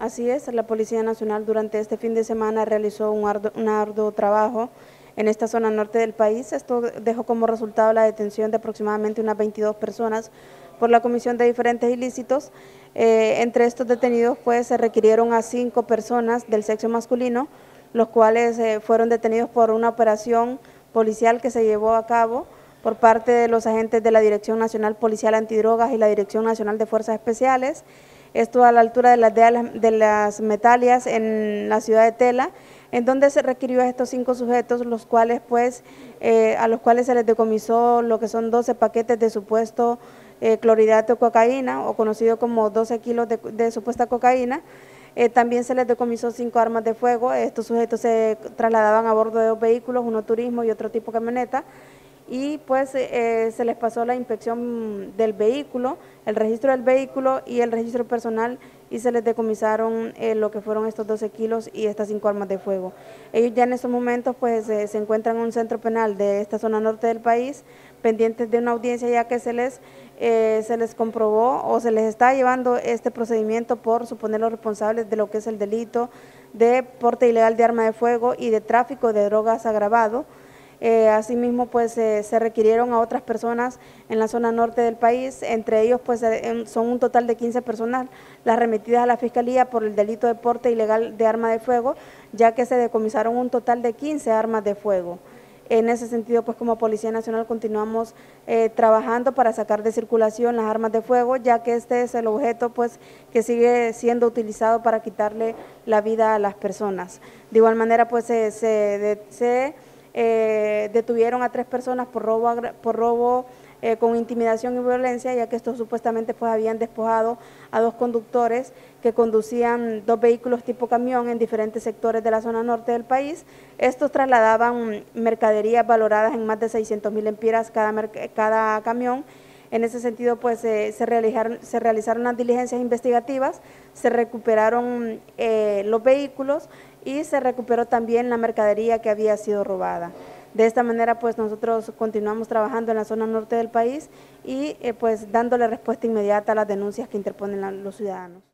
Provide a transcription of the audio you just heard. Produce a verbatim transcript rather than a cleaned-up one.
Así es, la Policía Nacional durante este fin de semana realizó un arduo, un arduo trabajo en esta zona norte del país. Esto dejó como resultado la detención de aproximadamente unas veintidós personas por la comisión de diferentes ilícitos. Eh, entre estos detenidos pues se requirieron a cinco personas del sexo masculino, los cuales eh, fueron detenidos por una operación policial que se llevó a cabo por parte de los agentes de la Dirección Nacional Policial Antidrogas y la Dirección Nacional de Fuerzas Especiales. Esto a la altura de las, de las Metalias en la ciudad de Tela, en donde se requirió a estos cinco sujetos, los cuales pues, eh, a los cuales se les decomisó lo que son doce paquetes de supuesto eh, clorhidrato de cocaína, o conocido como doce kilos de, de supuesta cocaína. Eh, también se les decomisó cinco armas de fuego. Estos sujetos se trasladaban a bordo de dos vehículos, uno turismo y otro tipo camioneta, y pues eh, se les pasó la inspección del vehículo, el registro del vehículo y el registro personal, y se les decomisaron eh, lo que fueron estos doce kilos y estas cinco armas de fuego. Ellos ya en estos momentos pues eh, se encuentran en un centro penal de esta zona norte del país, pendientes de una audiencia, ya que se les, eh, se les comprobó o se les está llevando este procedimiento por suponerlos responsables de lo que es el delito de porte ilegal de arma de fuego y de tráfico de drogas agravado. Eh, asimismo, pues eh, se requirieron a otras personas en la zona norte del país. Entre ellos pues eh, son un total de quince personas las remitidas a la Fiscalía por el delito de porte ilegal de arma de fuego, ya que se decomisaron un total de quince armas de fuego. En ese sentido, pues como Policía Nacional continuamos eh, trabajando para sacar de circulación las armas de fuego, ya que este es el objeto pues que sigue siendo utilizado para quitarle la vida a las personas. De igual manera, pues se, se, se Eh, detuvieron a tres personas por robo, por robo eh, con intimidación y violencia, ya que estos supuestamente pues habían despojado a dos conductores que conducían dos vehículos tipo camión en diferentes sectores de la zona norte del país. Estos trasladaban mercaderías valoradas en más de seiscientos mil empiras cada, cada camión. En ese sentido, pues eh, se, realizaron, se realizaron las diligencias investigativas, se recuperaron eh, los vehículos y se recuperó también la mercadería que había sido robada. De esta manera, pues nosotros continuamos trabajando en la zona norte del país y eh, pues dándole respuesta inmediata a las denuncias que interponen la, los ciudadanos.